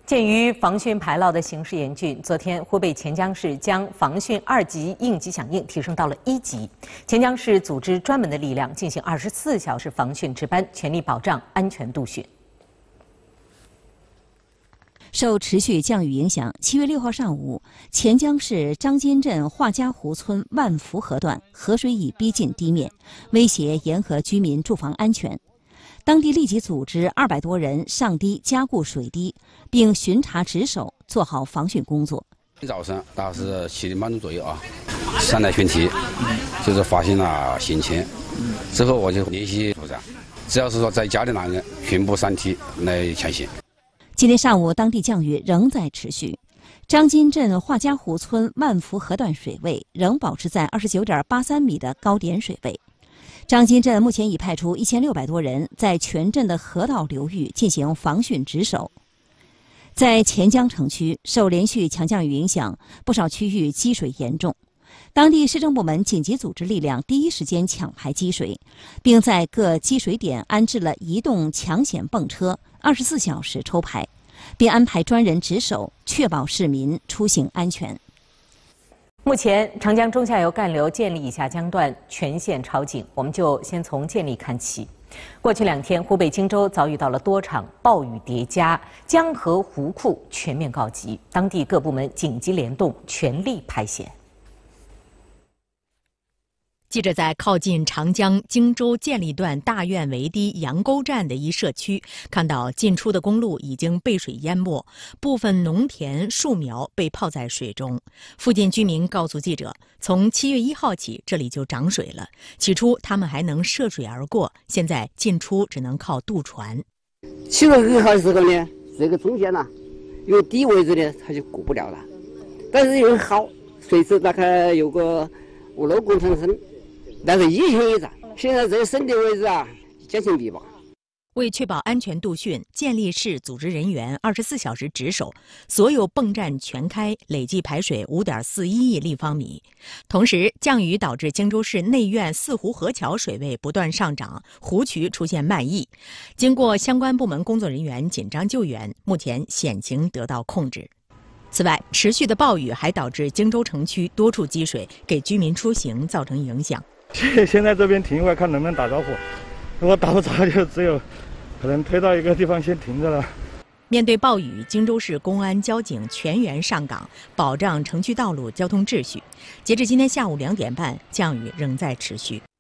鉴于防汛排涝的形势严峻，昨天湖北潜江市将防汛2级应急响应提升到了1级。潜江市组织专门的力量进行24小时防汛值班，全力保障安全度汛。 受持续降雨影响，7月6号上午，潜江市张金镇华家湖村万福河段河水已逼近堤面，威胁沿河居民住房安全。当地立即组织200多人上堤加固水堤，并巡查值守，做好防汛工作。 早上大概是7点半钟左右啊，上来巡堤，就是发现了险情，之后我就联系组长，只要是说在家的男人，全部上堤来抢险。 今天上午，当地降雨仍在持续，张金镇华家湖村万福河段水位仍保持在29.83米的高点水位。张金镇目前已派出1600多人在全镇的河道流域进行防汛值守。在潜江城区，受连续强降雨影响，不少区域积水严重。当地市政部门紧急组织力量第一时间抢排积水，并在各积水点安置了移动抢险泵车，24小时抽排，并安排专人值守，确保市民出行安全。 目前，长江中下游干流建立以下江段全线超警，我们就先从建立看起。过去2天，湖北荆州遭遇到了多场暴雨叠加，江河湖库全面告急，当地各部门紧急联动，全力排险。 记者在靠近长江荆州建立段大院围堤杨沟站的一社区，看到进出的公路已经被水淹没，部分农田树苗被泡在水中。附近居民告诉记者，从7月1号起，这里就涨水了。起初他们还能涉水而过，现在进出只能靠渡船。 7月1号的时候呢，这个中间呢，有低位置呢，它就过不了了。但是有好，水质大概有个5-6公分深。但是一群一涨，现在这深的位置啊，将近米吧。 为确保安全度汛，建立市组织人员24小时值守，所有泵站全开，累计排水5.41亿立方米。同时，降雨导致荆州市内苑4湖河桥水位不断上涨，湖渠出现漫溢。经过相关部门工作人员紧张救援，目前险情得到控制。此外，持续的暴雨还导致荆州城区多处积水，给居民出行造成影响。 现在这边停一会儿，看能不能打着火。如果打不着，就只有可能推到一个地方先停着了。 面对暴雨，荆州市公安交警全员上岗，保障城区道路交通秩序。截至今天下午2点半，降雨仍在持续。